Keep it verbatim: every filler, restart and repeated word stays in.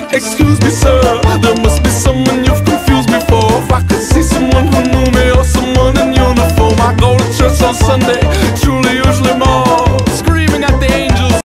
Excuse me, sir, there must be someone you've confused me for. If I could see someone who knew me or someone in uniform, I go to church on Sunday